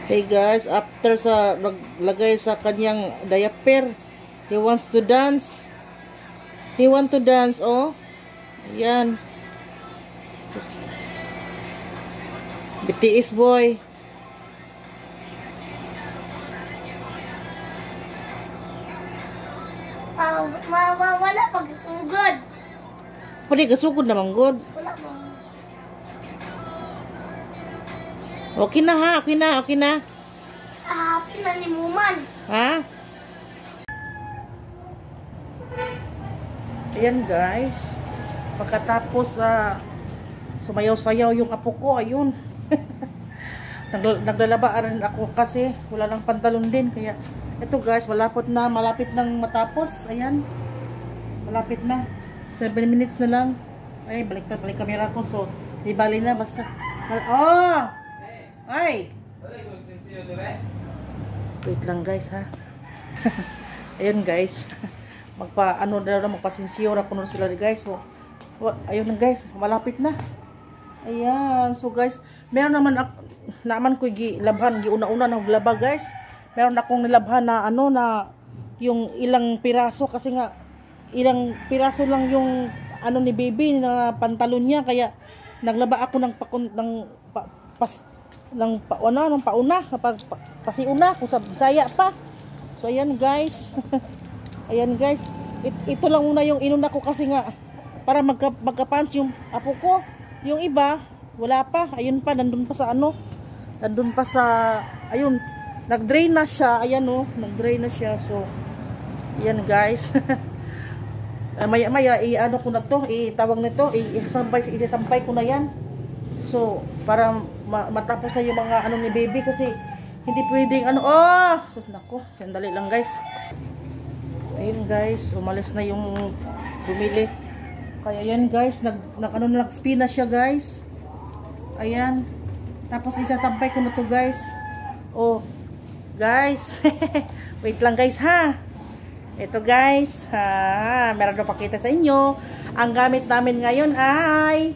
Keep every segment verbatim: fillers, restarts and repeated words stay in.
Hey guys, after sa naglagay sa kanyang diaper, he wants to dance. He want to dance, oh. Ayan. B T S boy. Ah, ma ma wala pag sugod. Pwede kasugod naman good. Wala mo. Okay na ha, okay na, okay na. Ah, pinanimuman. Ha? Ayan guys. Pagkatapos uh, sumayaw-sayaw yung apo ko, ayun. Nagl naglalaba rin ako kasi wala lang pantalon din. Kaya ito guys, malapit na, malapit nang matapos. Ayan. Malapit na. seven minutes na lang. Ay, balik na, balik kamera ko. So, di bali na, basta. Oh! Ay! Wait lang guys ha. Ayun guys. Magpa ano daw na magpasinsiyor ako na sila guys. So, ayun na guys, malapit na. Ayan. So guys, meron naman ako naman ko gilabhan, giuna-una na glaba guys. Meron akong nilabhan na ano na yung ilang piraso kasi nga ilang piraso lang yung ano ni baby na pantalon niya kaya naglaba ako ng pakun ng pa, pas ng pauna ng pauna kapag pa, pasiuna kung sa Bisaya pa. So ayan guys. Ayan guys. It, ito lang muna yung inuna ko kasi nga para magka, magka-punch yung apo ko. Yung iba wala pa. Ayun pa nandun pa sa ano. Nandun pa sa ayun. Nag-drain na siya. Ayan oh, nag-drain na siya. So ayan guys. maya maya i-ano ko na to, itawag nito, i-sampay i-sampay ko na yan. So para ma matapos na yung mga ano ni baby kasi hindi pwedeng ano, oh sus nako, sandali lang guys. Ayun guys, umalis na yung bumili. Kaya yan guys, nag, nag ano na nag-spin na siya guys. Ayan. Tapos isasampay ko na to guys. Oh guys. Wait lang guys ha. Ito guys, ha, meron na pakita sa inyo. Ang gamit namin ngayon ay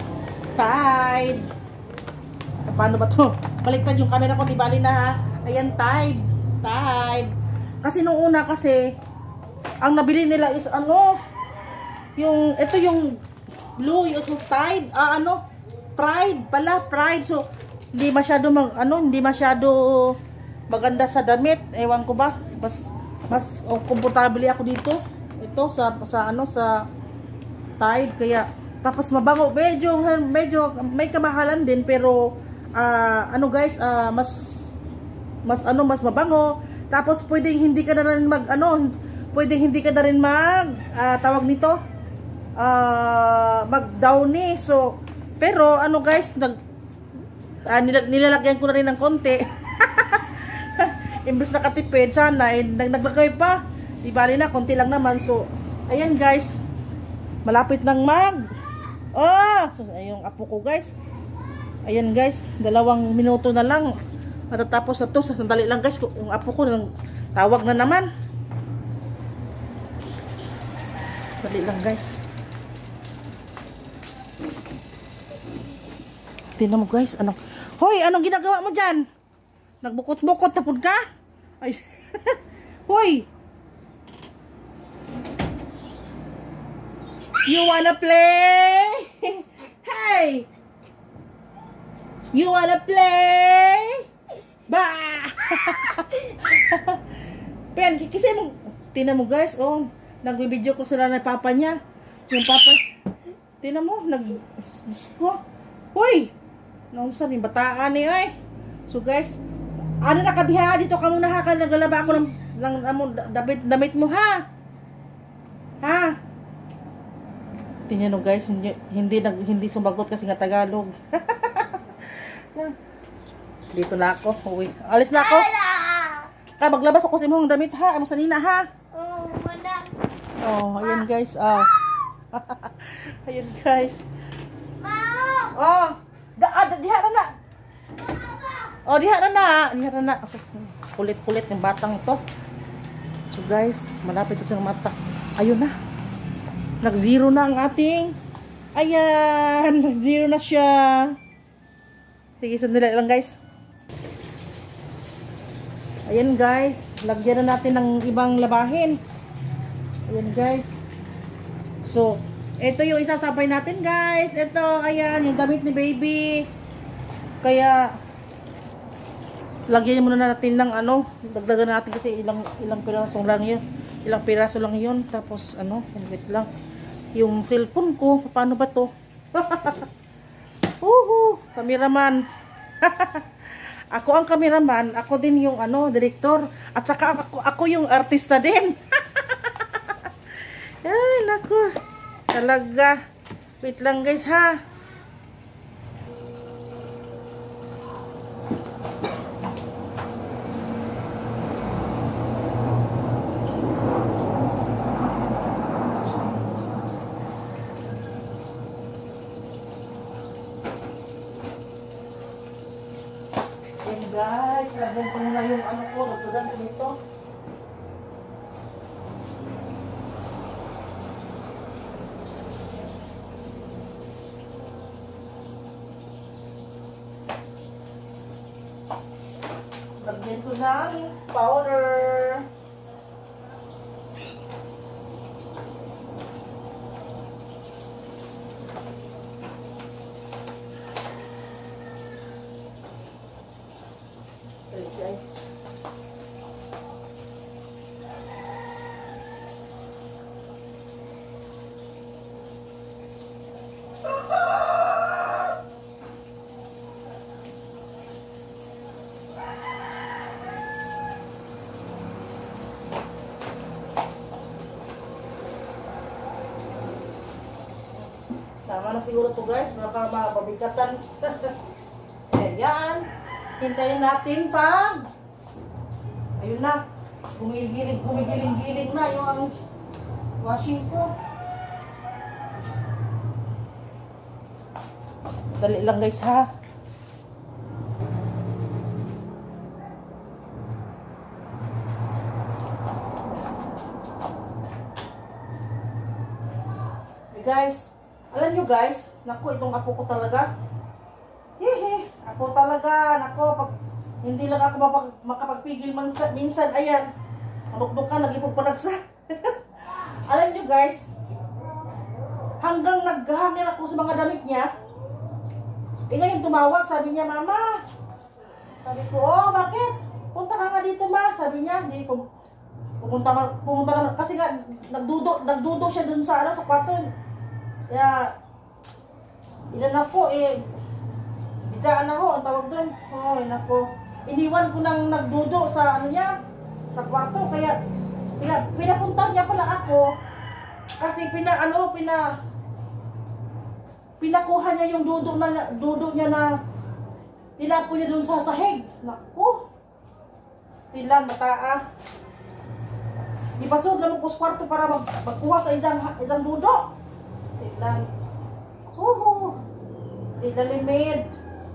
Tide. Paano ba to? Baliktad yung camera ko, di bali na ha. Ayan, Tide. Tide. Kasi nung una kasi, ang nabili nila is ano, yung, ito yung blue, yung Tide, ah ano, Pride pala, Pride. So, hindi masyado, mag, ano, hindi masyado maganda sa damit. Ewan ko ba, mas, mas oh, komportable ako dito. Ito, sa, sa ano, sa Tide, kaya, tapos mabango, medyo, medyo, may kamahalan din, pero, uh, ano guys, uh, mas, mas, ano, mas mabango. Tapos, pwedeng hindi ka na rin mag, ano, pwedeng hindi ka na rin mag, uh, tawag nito, uh, mag-downy. So, pero, ano guys, nag, uh, nil nilalagyan ko na rin ng konti. Imbes na katipid, sana, eh, naglagay pa. Di bali na, konti lang naman. So, ayan guys, malapit nang mag, oh, so, ayun, apo ko guys. Ayan guys, dalawang minuto na lang. Matatapos na to, sa sandali lang guys, yung apo ko, nang tawag na naman. Sandali lang guys. Tingnan mo guys, anong, hoy, anong ginagawa mo dyan? Nagbukot-bukot na pun ka? Ay, hoy! You wanna play? Hey! You wanna play? Ba! Pen, kasi mo, tingnan mo guys, oh, nagbibideo ko sila ng papa niya. Yung papa, tingnan mo, nag, ko. Hoy! Nung sabi, bataan eh, ay. So guys, ano na kabiha, dito ka muna ha, naglalaba ako ng, ng, ng damit, damit mo ha. Ha? Tingnan mo guys, hindi, hindi, hindi sumagot kasi nga Tagalog. Dito na ako, uwi. Alis na ako. Ka, maglabas ako sa imong damit ha, amo sa nina ha. Oh, wala. Oh, ayan guys, oh. Ayan guys. Mao! Oh, da, ah, diha na na. Oh, diha na na. Diha na na. Kulit-kulit ng batang to. So guys, malapit sa mata. Ayun na. Nag-zero na ang ating. Ayan. Nag-zero na siya. Sige, sandali lang guys. Ayan guys, lagyan na natin ng ibang labahin. Ayan guys. So, ito yung isasabay natin guys. Ito, ayan, yung damit ni baby. Kaya, lagyan muna natin ng ano, dagdagan natin kasi ilang ilang piraso lang yun. Ilang piraso lang yun. Tapos, ano, wait lang. Yung cellphone ko, paano ba to? Uhu, cameraman. Ako ang cameraman, ako din yung ano, director. At saka ako, ako yung artista din. Ay, naku. Talaga. Wait lang guys ha. Ayan guys, lagyan ko muna yung ano ko, lagyan ko nito. Lagyan ko ng powder. Okay guys. Tama na siguro to guys, baka mapabigatan. Ayan. Hintayin natin pag ayun na, gumigilig, gumigiling-giling na yung ang washing ko. Dali lang guys ha. Hey guys, alam nyo guys, naku, itong apo ko talaga. Hehe, ako talaga, nako, pag hindi lang ako mapag, makapagpigil mansa, minsan, ayan, manukdok ka, nag-ipog panagsa. Alam nyo guys, hanggang naghahangin ako sa mga damit niya, eh ngayon tumawag, sabi niya, Mama, sabi ko, oh, bakit? Punta ka nga dito ma, sabi niya, hindi, pumunta ka, pumunta ka, kasi nga, nagdudo, nagdudo siya dun sa, ano, sa kwarto. Kaya, ilan ako, eh, bisaan ako, ang tawag doon. Hoy, nako. Iniwan ko nang nagdudo sa ano niya, sa kwarto. Kaya, pina, pinapunta niya pala ako. Kasi pina, ano, pina, pinakuha niya yung dudo, na, dudo niya na tinapo niya doon sa sahig. Nako. Tila, mataa. Ipasod naman ko sa kwarto para mag, magkuha sa isang, isang dudo. Tila. Huhu. Tila limid.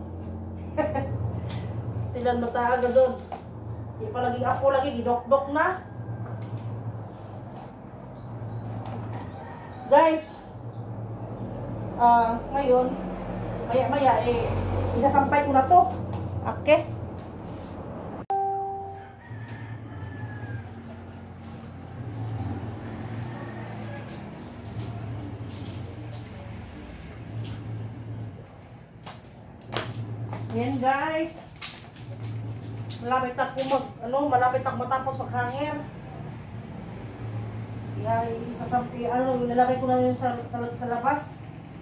Stilan mo taaga doon. Di pa laging apo lagi, gidok-dok na. Guys, ah, uh, ngayon, maya-maya, eh, isasampay ko na to. Okay? Ayan guys. Malapit ako mag, ano, malapit ako matapos maghangir. Kaya isasampi, ano, nilalagay ko na yun sa, sa, sa labas.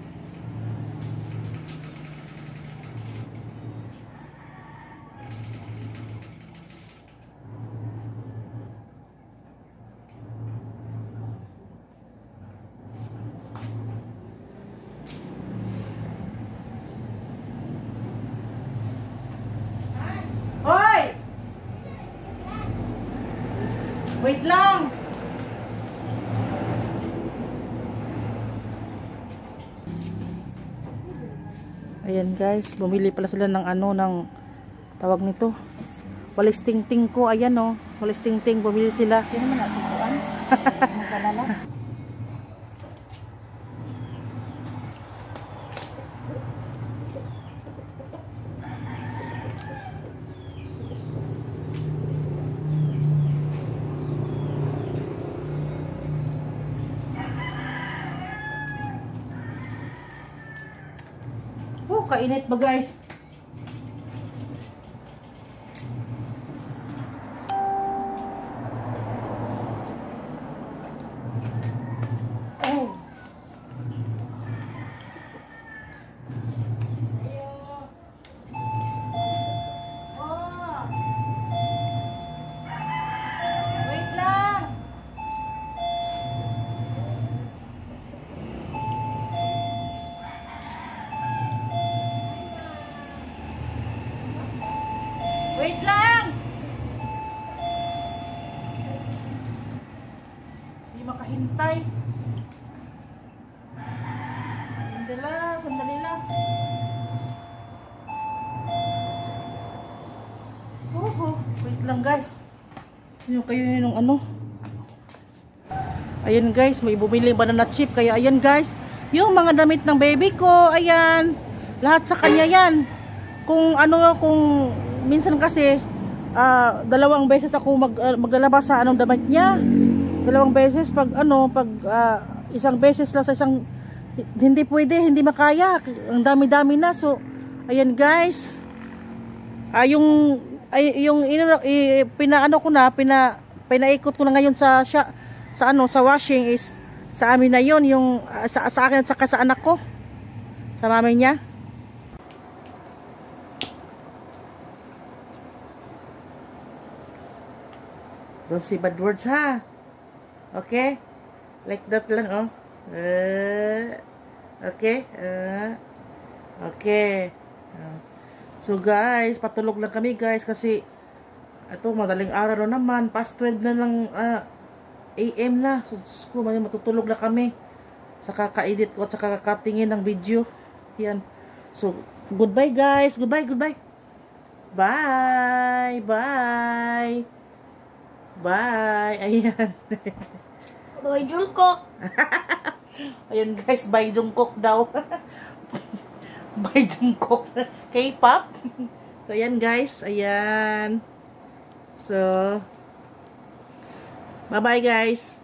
Wait lang. Ayan guys, bumili pala sila ng ano, ng tawag nito, walis ting-ting ko. Ayan o, oh, walis ting-ting, bumili sila. Yan naman nasukuan. Magkalala. kainit ba guys? Oh. Oh. Wait lang. Wait lang! Hindi makahintay. Sandali lang, sandali lang. Oh, wait lang guys. Yung kayo yung ano. Ayan guys, may bumili banana chip. Kaya ayan guys, yung mga damit ng baby ko, ayan. Lahat sa kanya yan. Kung ano, kung minsan kasi uh, dalawang beses ako mag, uh, maglalabas sa anong damit niya. Dalawang beses pag ano, pag uh, isang beses lang sa isang hindi pwede, hindi makaya. Ang dami-dami na. So, ayan guys. Ah, uh, yung ay yung ino, i, pinaano ko na, pina pinaikot ko na ngayon sa sa, sa ano, sa washing is sa amin na yon, yung uh, sa, sa akin at saka sa anak ko. Sa mami niya. Don't say bad words, ha? Okay? Like that lang, oh. Uh, okay? Uh, okay. Uh, so, guys, patulog lang kami, guys, kasi ito, madaling araw na naman. Past twelve na lang uh, A M na. So, ko, matutulog na kami sa kaka-edit ko at sa kakatingin ng video. Yan. So, goodbye, guys. Goodbye, goodbye. Bye. Bye. Bye. Ayan. Bye, Jungkook. Ayan guys, bye Jungkook daw. Bye Jungkook. K-pop. So ayan guys, ayan. So bye-bye guys.